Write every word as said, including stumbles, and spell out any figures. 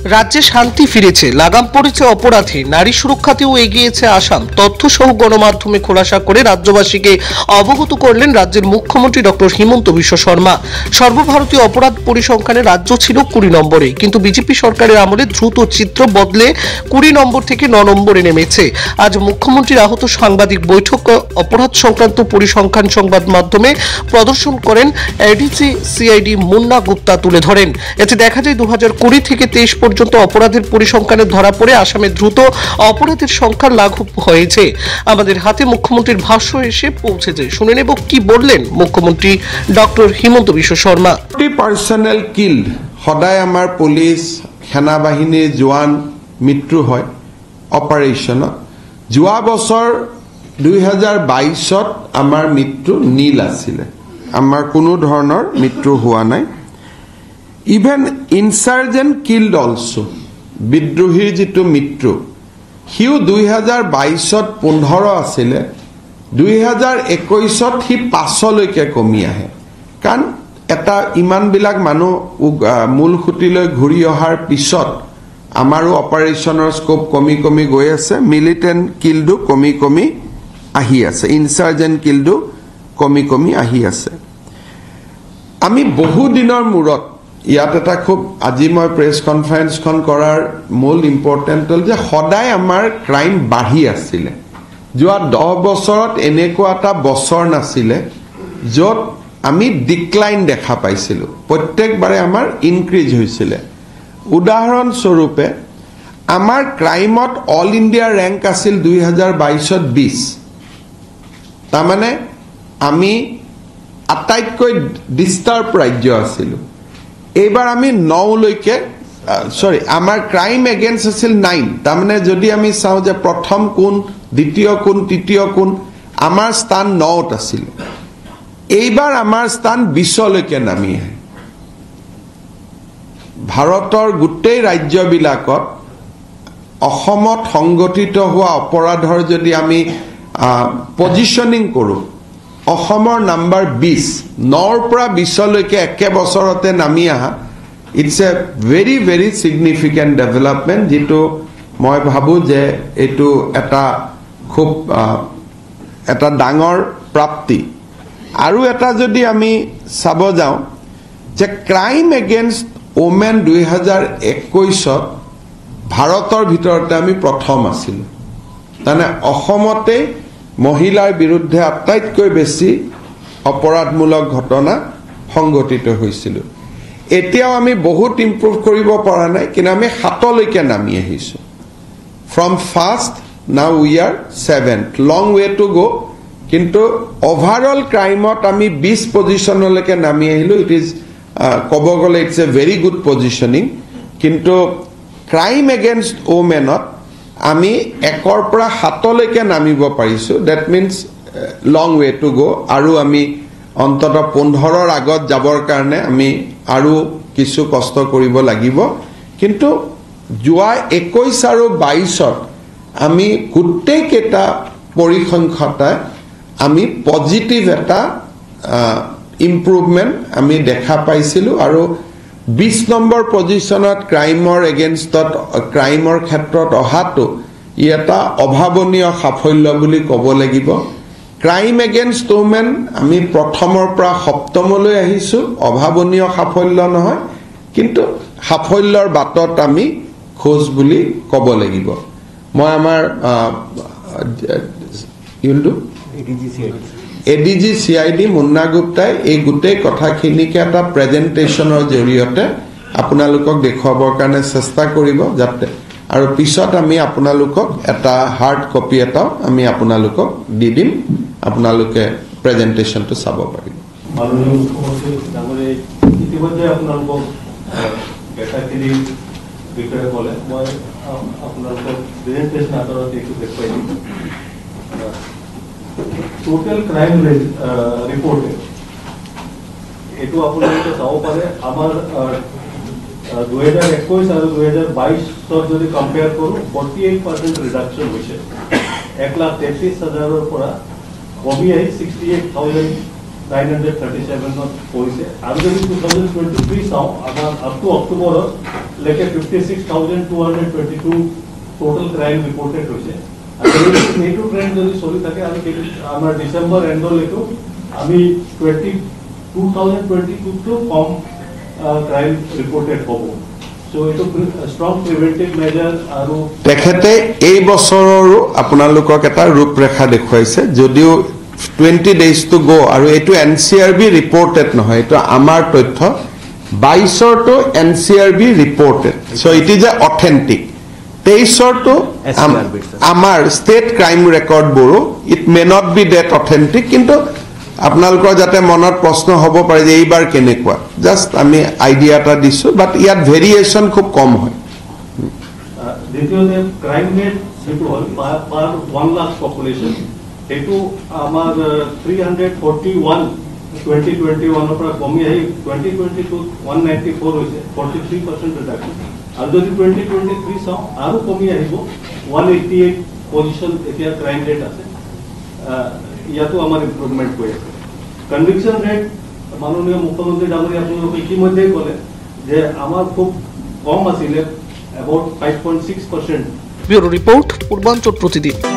রাজ্যে শান্তি ফিরেছে, লাগাম পড়েছে অপরাধী, নারী সুরক্ষাতেও এগিয়েছে আসাম। তথ্য সহ গণমাধ্যমে খোলাসা করে রাজ্যবাসীকে অবগত করলেন রাজ্যের মুখ্যমন্ত্রী ডক্টর হিমন্ত বিশ্ব শর্মা। সর্বভারতীয় অপরাধ পরিসংখ্যানে রাজ্য ছিল কুড়ি নম্বরে, কিন্তু বিজেপি সরকারের আমলে দ্রুত চিত্র বদলে কুড়ি নম্বর থেকে ন নম্বরে নেমেছে। আজ মুখ্যমন্ত্রীর আহত সাংবাদিক বৈঠক অপরাধ সংক্রান্ত পরিসংখ্যান সংবাদ মাধ্যমে প্রদর্শন করেন এডিজি সিআইডি মুন্না গুপ্তা তুলে ধরেন। এতে দেখা যায় দু হাজার কুড়ি থেকে তেইশ পর্যন্ত অপরাধের পরিসংখ্যানে ধরা পড়ে আসামে দ্রুত অপরাধের সংখ্যা লাঘব হয়েছে। আমাদের হাতে মুখ্যমন্ত্রীর ভাষ্য এসে পৌঁছেছে, শুনে নেব কি বললেন মুখ্যমন্ত্রী doctor Himanta Biswa Sarma. Personnel killed, সদায় আমার পুলিশ সেনা বাহিনীর জোৱান মৃত্যু হয় অপাৰেশ্যনত। যোৱা বছৰ দুই হাজাৰ বাইছত আমাৰ মৃত্যু নীল আছিলে, আমাৰ কোনো ধৰণৰ মৃত্যু হোৱা নাই। ইভেন ইনচাৰ্জেণ্ট কিল্ড অলছো, বিদ্ৰোহীৰ যিটো মৃত্যু সিও দুই হাজাৰ বাইছত পোন্ধৰ আছিলে, দুই হাজাৰ একৈছত সি পাঁচলৈকে কমি আহে। কাৰণ এটা ইমানবিলাক মানুহ মূল খুঁটিলৈ ঘূৰি অহাৰ পিছত আমাৰো অপাৰেশ্যনৰ স্কোপ কমি কমি গৈ আছে, মিলিটেণ্ট কিল্ডো কমি কমি আহি আছে, ইনচাৰ্জেণ্ট কিল্ডো কমি কমি আহি আছে। আমি বহু দিনৰ মূৰত ইয়াত এটা খুব আজি মই প্ৰেছ কনফাৰেন্সখন কৰাৰ মূল ইম্পৰ্টেণ্ট হ'ল যে সদায় আমাৰ ক্ৰাইম বাঢ়ি আছিলে। যোৱা দহ বছৰত এনেকুৱা এটা বছৰ নাছিলে য'ত আমি ডিক্লাইন দেখা পাইছিলোঁ, প্ৰত্যেকবাৰে আমাৰ ইনক্ৰিজ হৈছিলে। উদাহৰণস্বৰূপে আমাৰ ক্ৰাইমত অল ইণ্ডিয়া ৰেংক আছিল দুই হাজাৰ বাইছত বিশ, তাৰমানে আমি আটাইতকৈ ডিষ্টাৰ্ব ৰাজ্য আছিলোঁ। এইবাৰ আমি নলৈকে চৰি আমাৰ ক্ৰাইম এগেইনষ্ট আছিল নাইন, তাৰমানে যদি আমি চাওঁ যে প্ৰথম কোন, দ্বিতীয় কোন, তৃতীয় কোন, আমাৰ স্থান নত আছিল। এইবাৰ আমাৰ স্থান বিছলৈকে নামি আহে। ভাৰতৰ গোটেই ৰাজ্যবিলাকত অসমত সংগঠিত হোৱা অপৰাধৰ যদি আমি পজিশ্যনিং কৰোঁ, অসমৰ নাম্বাৰ বিশ, নৰ পৰা বিছলৈকে একে বছৰতে নামি অহা, it's a very very significant development, যিটো মই ভাবোঁ যে এইটো এটা খুব এটা ডাঙৰ প্ৰাপ্তি। আৰু এটা যদি আমি চাব যাওঁ যে ক্ৰাইম এগেইনষ্ট ওমেন দুই হাজাৰ একৈছত ভাৰতৰ ভিতৰতে আমি প্ৰথম আছিলোঁ, তাৰমানে অসমতে মহিলাৰ বিৰুদ্ধে আটাইতকৈ বেছি অপৰাধমূলক ঘটনা সংঘটিত হৈছিল। এতিয়াও আমি বহুত ইম্প্ৰুভ কৰিব পৰা নাই, কিন্তু আমি সাতলৈকে নামি আহিছোঁ। From first now we are seventh, long way to go', কিন্তু অভাৰঅল ক্ৰাইমত আমি বিশ পজিশ্যনলৈকে নামি আহিলোঁ। ইট ইজ ক'ব গ'লে it's a very good positioning, কিন্তু ক্ৰাইম এগেইনষ্ট ওমেনত আমি একৰ পৰা সাতলৈকে নামিব পাৰিছোঁ। That means long way to go', আৰু আমি অন্ততঃ পোন্ধৰৰ আগত যাবৰ কাৰণে আমি আৰু কিছু কষ্ট কৰিব লাগিব। কিন্তু যোৱা একৈছ আৰু বাইছত আমি গোটেইকেইটা পৰিসংখ্যাতে আমি পজিটিভ এটা ইম্প্ৰুভমেণ্ট আমি দেখা পাইছিলোঁ। আৰু বিশ নম্বৰ পজিশ্যনত ক্ৰাইমৰ এগেইনষ্টত ক্ৰাইমৰ ক্ষেত্ৰত অহাটো ই এটা অভাৱনীয় সাফল্য বুলি ক'ব লাগিব। ক্ৰাইম এগেইনষ্ট ওমেন আমি প্ৰথমৰ পৰা সপ্তমলৈ আহিছোঁ, অভাৱনীয় সাফল্য নহয়, কিন্তু সাফল্যৰ বাটত আমি খোজ বুলি ক'ব লাগিব। মই আমাৰ ADG C I D Munna গুপ্তাই এই গোটেই কথাখিনিকে এটা প্ৰেজেণ্টেশ্যনৰ জৰিয়তে আপোনালোকক দেখুৱাবৰ কাৰণে চেষ্টা কৰিব, যাতে আৰু পিছত আমি আপোনালোকক এটা হাৰ্ড কপি এটাও আমি আপোনালোকক দি দিম, আপোনালোকে প্ৰেজেণ্টেশ্যনটো চাব পাৰিব। ইতিমধ্যে আপোনালোকক ডেটাখিনি বিষয়ে ক'লে, মই আপোনালোকক প্ৰেজেণ্টেশ্যন আকাৰত এইটো দেখুৱাই দিম। টোটেল ক্ৰাইম ৰিপৰ্ট এইটো আপোনালোকে চাব পাৰে। আমাৰ দুহেজাৰ একৈছ আৰু দুহেজাৰ বাইছত যদি কম্পেয়াৰ কৰোঁ, ফৰ্টি এইট পাৰ্চেণ্ট ৰিডাকশ্যন হৈছে। এক লাখ তেত্ৰিছ হাজাৰৰ পৰা কমি আহি sixty eight thousand nine hundred thirty ছেভেনত পৰিছে আৰু যদি টু থাউজেণ্ড টুৱেণ্টি থ্ৰী চাওঁ আমাৰ আপ টু অক্টোবৰলৈকে fifty six thousand two hundred twenty two total crime reported হৈছে আৰু এইটো ট্ৰেণ্ড যদি চলি থাকে আমি আমাৰ ডিচেম্বৰ এণ্ডলৈকেও আমি টুৱেণ্টি টু থাউজেণ্ড টুৱেণ্টি টুতকৈ কম ক্ৰাইম ৰিপৰ্টেড হ'ব চ' এইটো ষ্ট্ৰং প্ৰিভেণ্টিভ মেজাৰ আৰু তেখেতে এই বছৰৰো আপোনালোকক এটা ৰূপৰেখা দেখুৱাইছে যদিও টুৱেণ্টি ডেইজ টু গ' আৰু এইটো N C R B reported নহয় এইটো আমাৰ তথ্য বাইছৰটো N C R B reported so' it is a authentic তেইছৰটো আমাৰ ষ্টেট ক্ৰাইম ৰেকৰ্ডবোৰো it may not be that authentic কিন্তু আপোনালোকৰ যাতে মনত প্ৰশ্ন হ'ব পাৰে যে এইবাৰ কেনেকুৱা জাষ্ট আমি আইডিয়া এটা দিছোঁ বাট ইয়াত ভেৰিয়েশ্যন খুব কম হয় দ্বিতীয়তে ক্ৰাইম ৰেট যিটো হ'ল পাৰ ওৱান লাখ পপুলেশ্যন সেইটো আমাৰ three hundred forty one twenty twenty ওৱানৰ পৰা কমি আহি টুৱেণ্টি টুৱেণ্টি টুত ওৱান নাইণ্টি ফ'ৰ হৈছে ফৰ্টি থ্ৰী পাৰ্চেণ্ট ৰিডাকশ্যন আৰু যদি টুৱেণ্টি টুৱেণ্টি থ্ৰী চাওঁ আৰু কমি আহিব ওৱান এইটি এইট পজিশ্যন এতিয়া ক্ৰাইম ৰেট আছে ইয়াতো আমাৰ ইম্প্ৰুভমেণ্ট হৈ আছে কনভিকশ্যন ৰেট মাননীয় মুখ্যমন্ত্ৰী ডাঙৰীয়া আপোনালোকে ইতিমধ্যেই ক'লে যে আমাৰ খুব কম আছিলে about five point six percent bureau report পূর্বাঞ্চল প্রতিদিন।